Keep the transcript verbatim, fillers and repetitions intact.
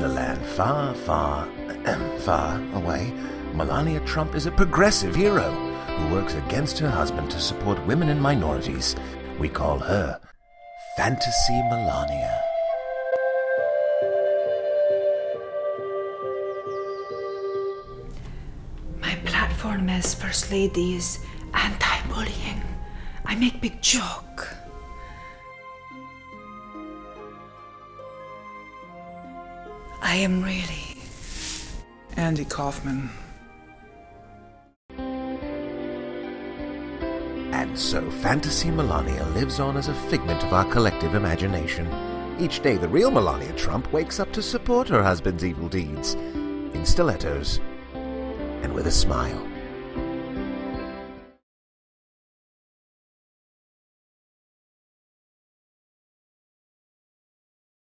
a land far, far, far away, Melania Trump is a progressive hero who works against her husband to support women and minorities. We call her Fantasy Melania. My platform as First Lady is anti-bullying. I make big joke. I am really Andy Kaufman. And so Fantasy Melania lives on as a figment of our collective imagination. Each day the real Melania Trump wakes up to support her husband's evil deeds, in stilettos and with a smile.